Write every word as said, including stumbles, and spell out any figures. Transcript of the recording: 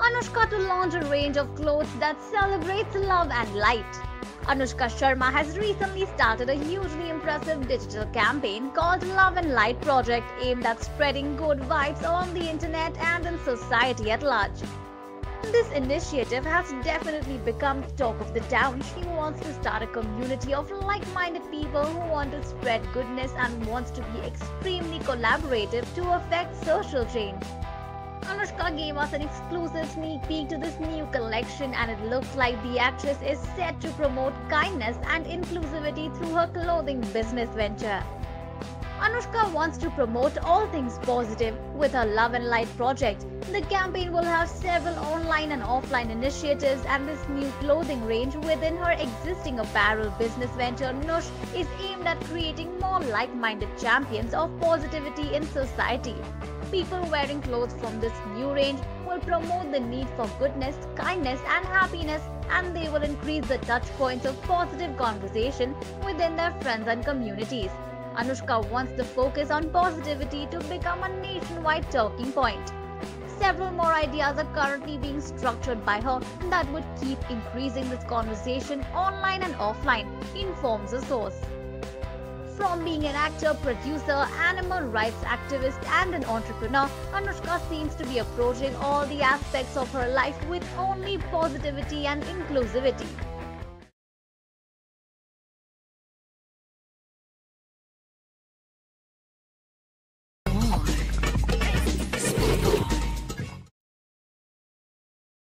Anushka to launch a range of clothes that celebrates love and light. Anushka Sharma has recently started a hugely impressive digital campaign called Love and Light Project aimed at spreading good vibes on the internet and in society at large. This initiative has definitely become the talk of the town. She wants to start a community of like-minded people who want to spread goodness and wants to be extremely collaborative to affect social change. Anushka gave us an exclusive sneak peek to this new collection, and it looks like the actress is set to promote kindness and inclusivity through her clothing business venture. Anushka wants to promote all things positive with her Love and Light project. The campaign will have several online and offline initiatives, and this new clothing range within her existing apparel business venture Nush is aimed at creating more like-minded champions of positivity in society. People wearing clothes from this new range will promote the need for goodness, kindness and happiness, and they will increase the touch points of positive conversation within their friends and communities. Anushka wants the focus on positivity to become a nationwide talking point. Several more ideas are currently being structured by her that would keep increasing this conversation online and offline, informs a source. From being an actor, producer, animal rights activist and an entrepreneur, Anushka seems to be approaching all the aspects of her life with only positivity and inclusivity.